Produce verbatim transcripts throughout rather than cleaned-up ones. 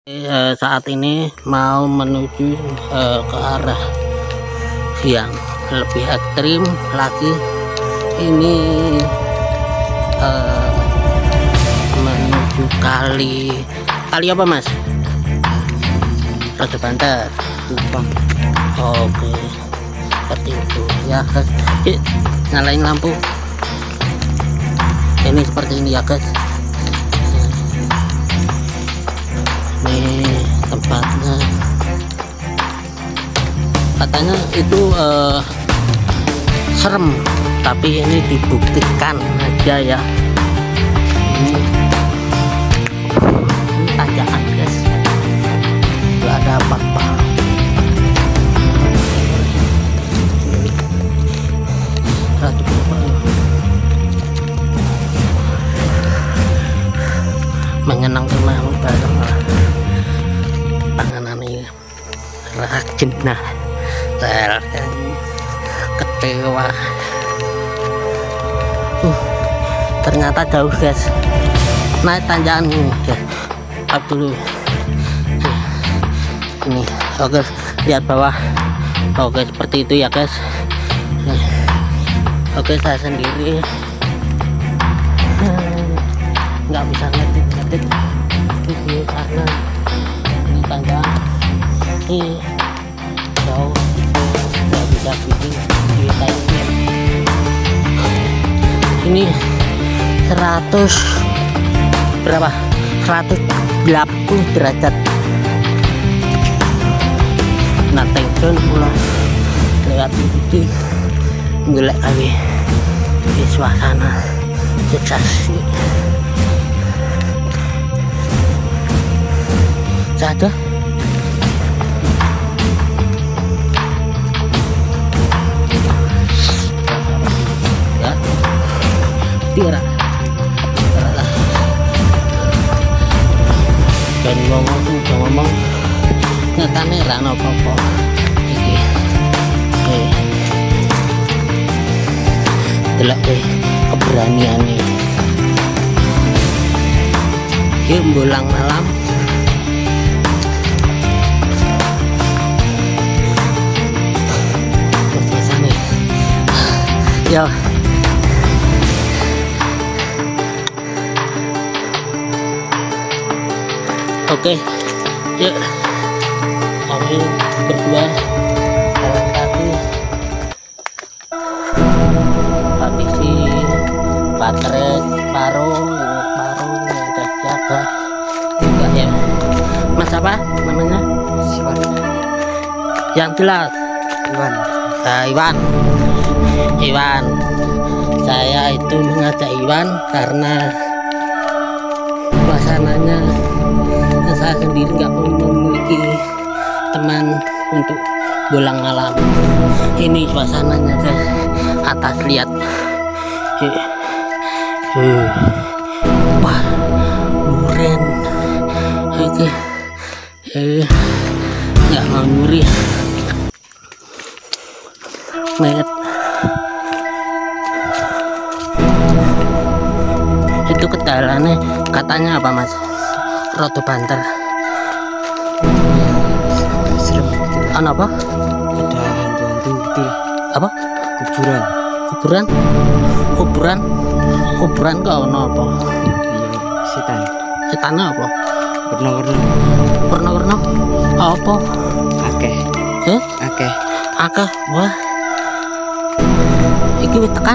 Eh, saat ini mau menuju eh, ke arah yang lebih ekstrim lagi. Ini eh, menuju kali kali apa mas? Raja Banter. Kupang. Oke, seperti itu ya guys. Yuk, nyalain lampu. Ini seperti ini ya guys. Ini tempatnya, katanya itu uh, serem, tapi ini dibuktikan aja ya. Ini, ini tanjakan guys, nggak ada apa-apa. Ratu menyenangkan banget bareng panganan ini rajin. Nah saya kecewa, uh, ternyata jauh guys, naik tanjakan ini ya. Up dulu ini. Oke, lihat bawah. Oke, seperti itu ya guys. Oke, saya sendiri nggak bisa ngedit-ngedit video karena ini tangga ini jauh, nggak bisa bikin video kayak gini. Ini seratus berapa, seratus delapan puluh derajat. Nah tension pula lewat ini ngelek kali di suasana sukses. Ada ya tira dan ngomong tuh ngomong nyatane ra ono apa-apa iki. Oke, delok deh keberaniane iki mbolang malam. Ya, oke, yuk kami berdua jalan kaki. Kondisi baterai paruh, paruh yang terjaga juga ya. Mas apa namanya? Siwan. Yang jelas Iwan. uh, Iwan. Iwan, saya itu mengajak Iwan karena suasananya saya sendiri nggak memiliki teman untuk bolang malam. Ini suasananya guys, atas lihat. Uh, wah, duren. Oke, eh, nggak mau nyuri. Met. Itu kedalannya katanya apa mas? Raja Banter. Serem gitu. Ano apa? Ada hantu-hantu gitu. Apa? Kuburan. Kuburan? Kuburan? Kuburan kau ono apa? Iya, setan. Setannya apa? Warna-warna. Warna-warna? Apa? Akeh. Eh? Akeh. Akeh. Wah. Iki wis tekan.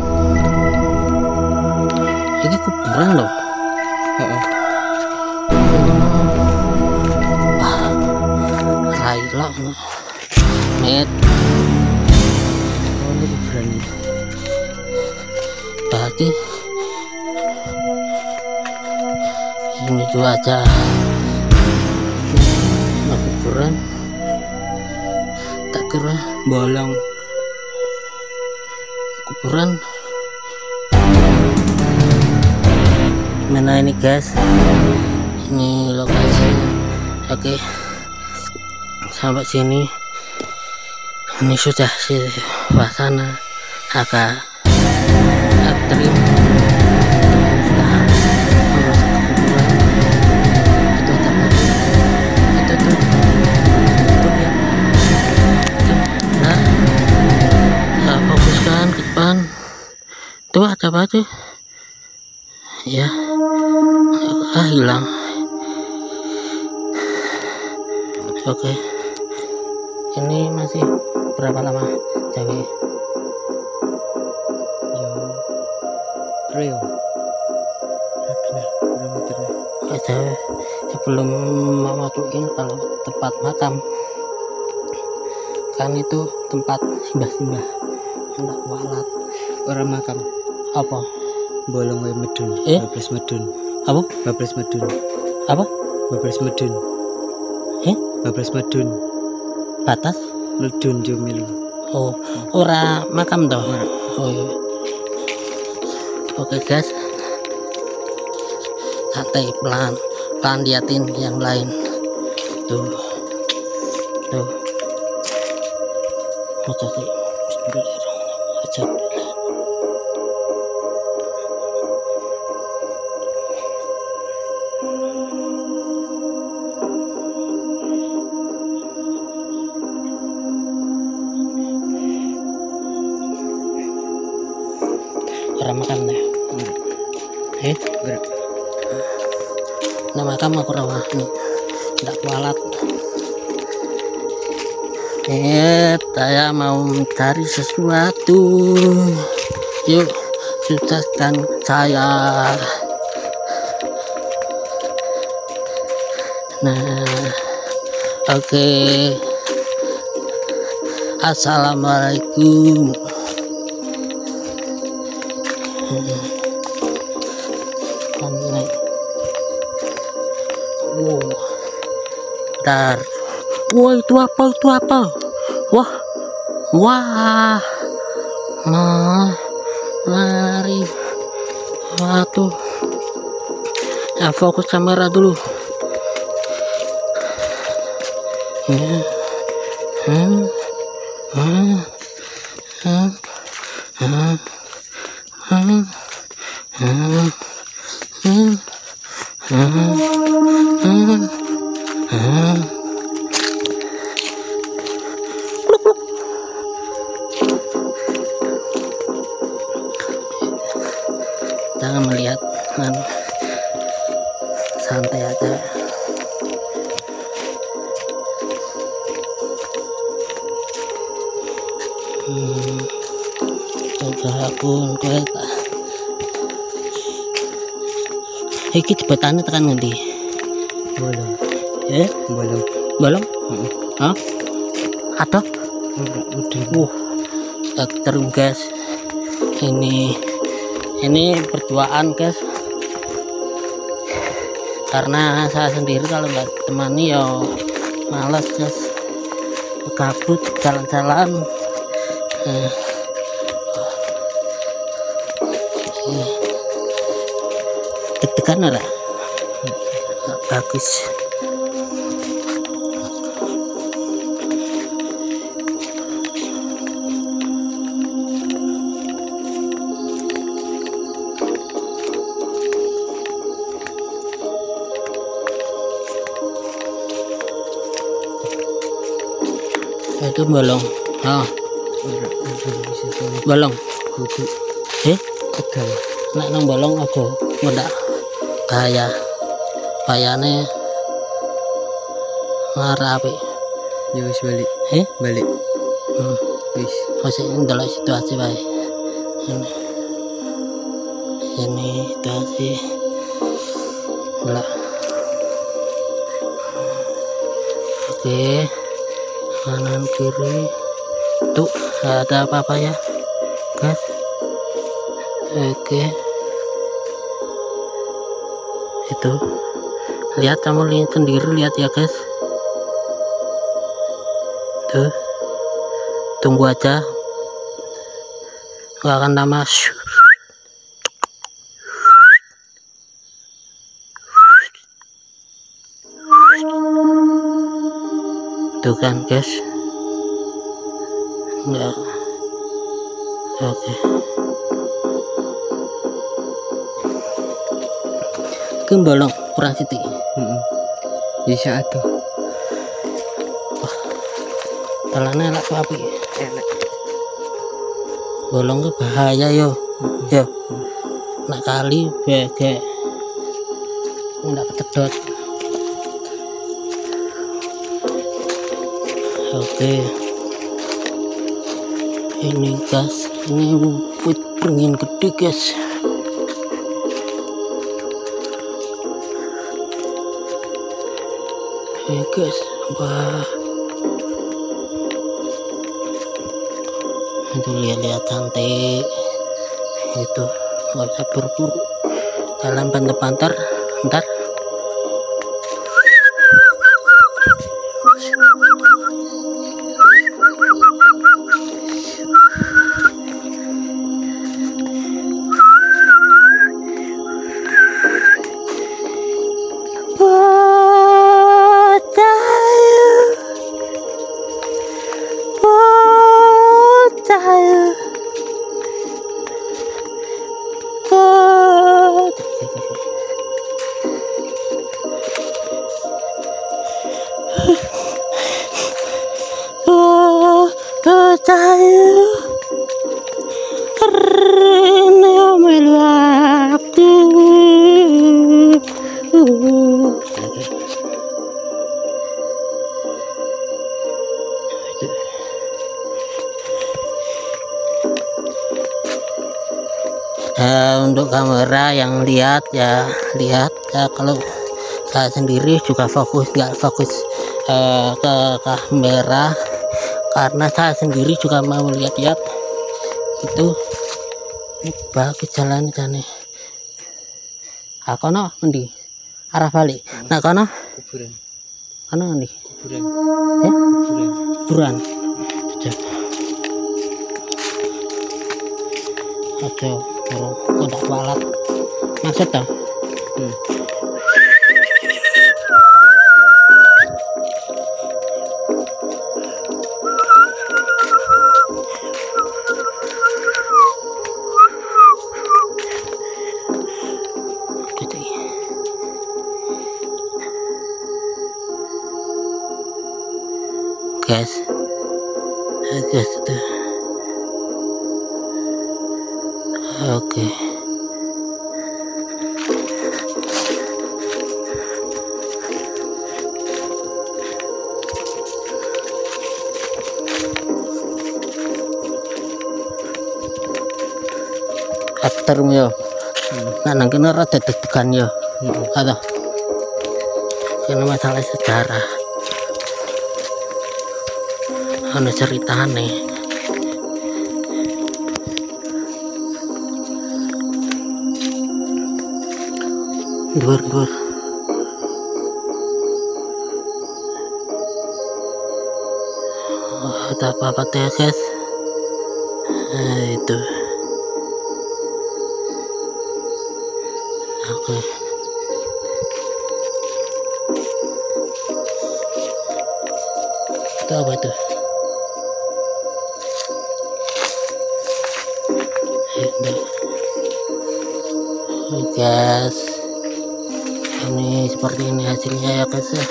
Iki kuburan loh. Heeh. Wah. Raila. Met. Oh, ini kuburan. Berarti ini cuaca nah, kuburan. Tak kira bolong kuburan. Mana ini guys, ini lokasi. Oke, sampai sini ini sudah suasana agak ekstrim. Sudah masuk ke kuburan. Itu ada Tuh ada apa tuh? Ya, ah hilang. Oke, ini masih berapa lama cewek? Yo, Rio. Berapa meternya? Ada sebelum masukin kalau tempat makam kan itu tempat simbah-simbah anak walat Orang makam. apa Bolong wae medun. Eh? Bablas medun. apa Bablas medun. apa Bablas medun. eh Bablas medun. batas Medun jumil. oh ora makam toh Ora. oh iya. Oke guys, santai, pelan pelan liatin yang lain tuh tuh macam sih Bismillahirrahmanirrahim. Orang makan deh eh Ora. nah makam aku rawah nih tidak kualat. Eh, saya mau mencari sesuatu. Yuk, sukseskan saya. Nah, oke. Okay. Assalamualaikum. Wow, bentar. Wah, itu apa? Itu apa? Wah, wah, nah, mari, waduh, ya fokus kamera dulu. Hmm, hmm, hmm, hmm, hmm, hmm, hmm, hmm, hmm, hmm. Jangan melihat kan, santai aja. Hmm, udah pun kereta. Iki jembatannya tekan ngendi? Bolong. Eh, Bolong. bolong? Heeh. Hah? Ada? Enggak medun. Uh, ekstrim guys. Ini ini berduaan guys, karena saya sendiri kalau nggak temani ya males guys, kabut jalan-jalan. eh, eh, deg-degan lah, nggak bagus. Itu bolong. Oh, Ora. Medun bisa bolong. bolong. Kudu Eh, tegal. nek nang bolong aja ngendak bahaya. Bahayane ngarapi. Ya wis balik. Eh, Balik. hmm. Wis. Masih ndelok situasi bae. Ini. Ini situasi. Lah. Oke. Kanan kiri. Tuh, ada apa-apa ya? Guys. Oke. Itu. Lihat, kamu lihat sendiri, lihat ya guys. Tuh. Tunggu aja. Gak akan lama. Tuh kan guys. Enggak. Oke. Iki bolong kurang sithik. Heeh. Bisa atuh. Dalane lak api. Enak. Bolong ke bahaya yo. ya nak kali bege nggak kesedot. Oke, ini guys, ini bukit beringin gede guys. Oke guys, wah itu lihat-lihat cantik. Itu nggak usah buru-buru, jalan banter-banter ntar. Uh, untuk kamera yang lihat ya lihat ya, kalau saya sendiri juga fokus nggak fokus uh, ke kamera karena saya sendiri juga mau lihat-lihat itu. Ini bagus jalan kan nih. Ah kono ngendi? Arah balik. Nah kono Kuburan. Kono ngendi? Kuburan. Ya? Kuburan. Kuburan. Oke, oh, udah walat. Maksud toh? Hmm. Guys, guys itu, oke. Aktor yo, nah nang kene rada deg-degan yo, ada. Ini masalah sejarah. Ada ceritane. Dua dua. Oh, ada apa-apa ya guys? Nah, itu. Oke. Itu apa itu? Oke guys, ini seperti ini hasilnya ya guys ya.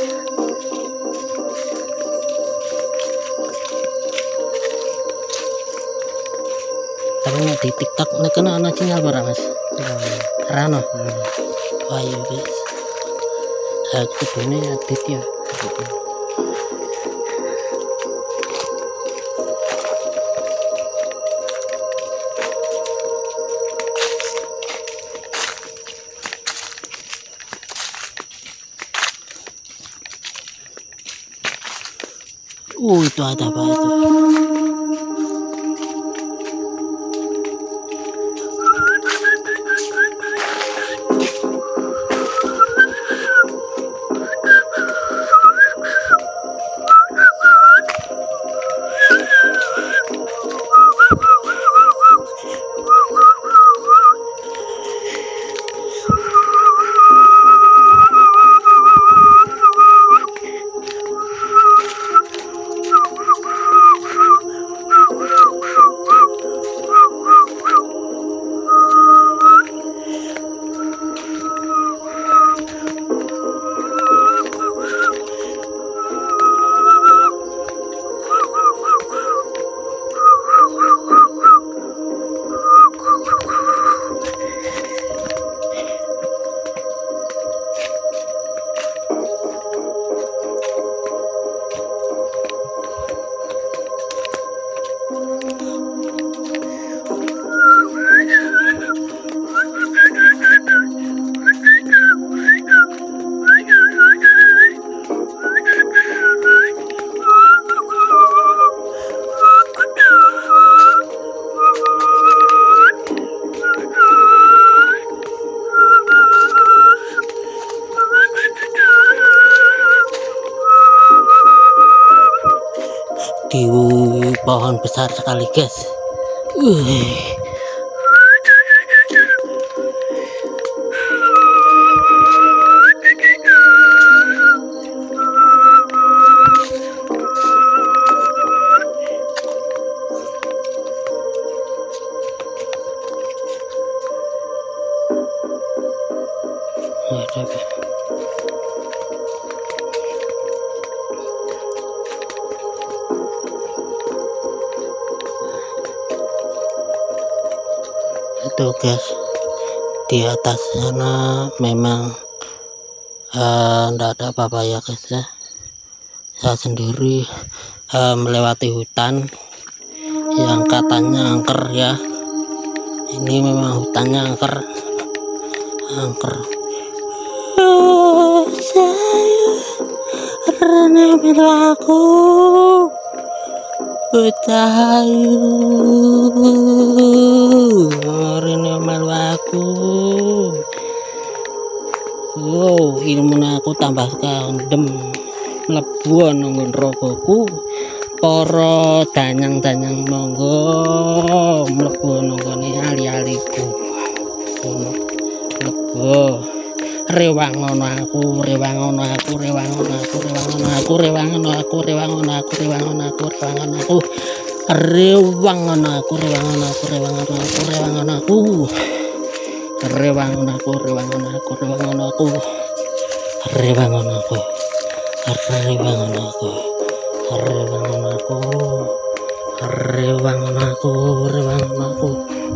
Tapi ini di TikTok ini kena ada sinyal berapa mas? Rano. Wah iya guys, aku ini edit ya. Uh itu ada apa itu? di pohon besar sekali guys. uh. Ada apa? Itu guys, di atas sana memang enggak uh, ada apa-apa ya guys ya. Saya sendiri uh, melewati hutan yang katanya angker ya. Ini memang hutannya angker, angker. Oh, saya Rene aku Becahayu Rene aku. Wow, ilmu aku tambah kandem mlebu nunggu rogoku. Para danyang-danyang monggo mlebu nunggone ali-aliku. Mlebu rewangono aku, rewangono aku, rewangono aku, rewangono aku, rewangono aku, rewangono aku, rewangono aku, rewangono aku, rewangono aku, rewangono aku, rewangono aku, rewangono aku, rewangono aku, rewangono aku, rewangono aku, rewangono aku, rewangono aku, rewangono aku, rewangono aku, rewangono aku.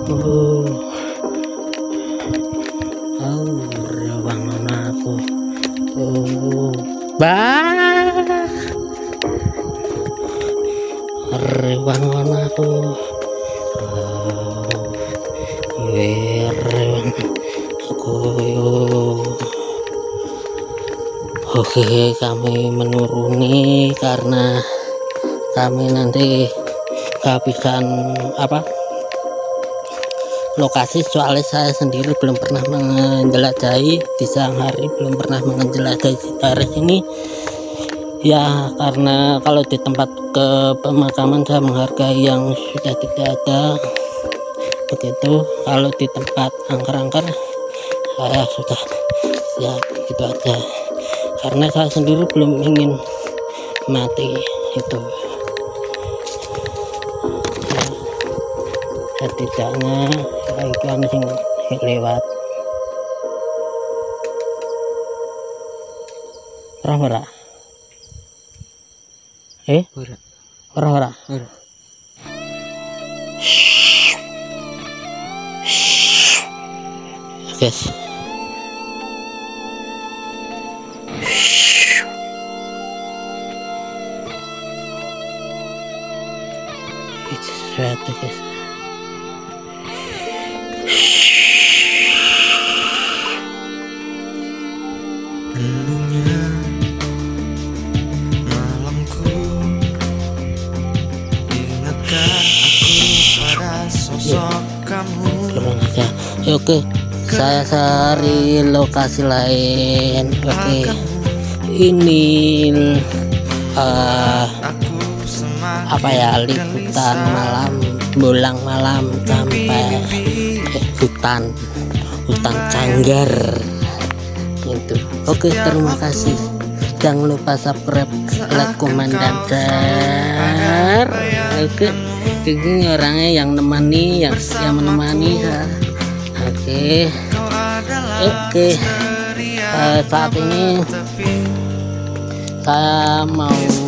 Oh, rewangono aku. Oh, bah. Rewangono aku. Oh, rewangono aku. Oke, kami menuruni karena kami nanti kehabisan apa? Lokasi, soalnya saya sendiri belum pernah menjelajahi di siang hari, belum pernah menjelajahi daerah ini ya, karena kalau di tempat ke pemakaman saya menghargai yang sudah tidak ada begitu. Kalau di tempat angker-angker saya sudah siap gitu aja, karena saya sendiri belum ingin mati itu. Setidaknya iklan sing lewat ora ora eh ora ora ora ora guys. Itu suatu guys. Dulunya malamku, ingatkah aku pada sosok kamu? Kurang aja. Ya, oke, saya cari lokasi lain. Oke, ini uh, apa ya, liputan malam, bolang malam sampai eh, hutan hutan Canggar itu. Oke, terima kasih. Jangan lupa subscribe, like, komen, dan share. Oke, ini orangnya yang menemani, yang yang menemani saya. Oke, oke. Uh, saat ini saya mau